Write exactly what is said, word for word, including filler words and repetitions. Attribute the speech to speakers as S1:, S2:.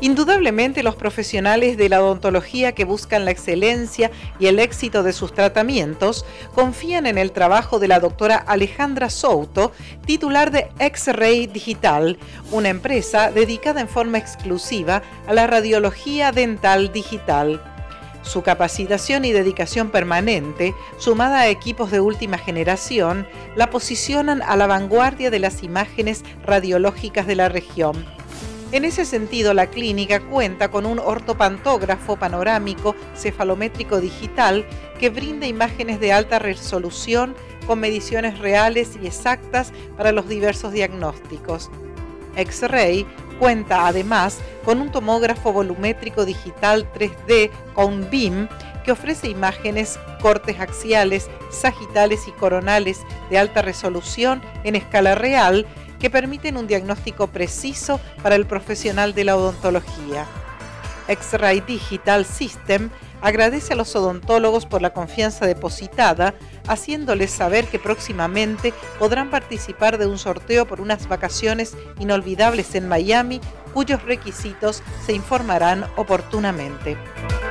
S1: Indudablemente, los profesionales de la odontología que buscan la excelencia y el éxito de sus tratamientos confían en el trabajo de la doctora Alejandra Souto, titular de X-Ray Digital, una empresa dedicada en forma exclusiva a la radiología dental digital. Su capacitación y dedicación permanente, sumada a equipos de última generación, la posicionan a la vanguardia de las imágenes radiológicas de la región. En ese sentido, la clínica cuenta con un ortopantógrafo panorámico cefalométrico digital que brinda imágenes de alta resolución con mediciones reales y exactas para los diversos diagnósticos. X-Ray cuenta además con un tomógrafo volumétrico digital tres D con B I M que ofrece imágenes, cortes axiales, sagitales y coronales de alta resolución en escala real que permiten un diagnóstico preciso para el profesional de la odontología. X-Ray Digital System agradece a los odontólogos por la confianza depositada, haciéndoles saber que próximamente podrán participar de un sorteo por unas vacaciones inolvidables en Miami, cuyos requisitos se informarán oportunamente.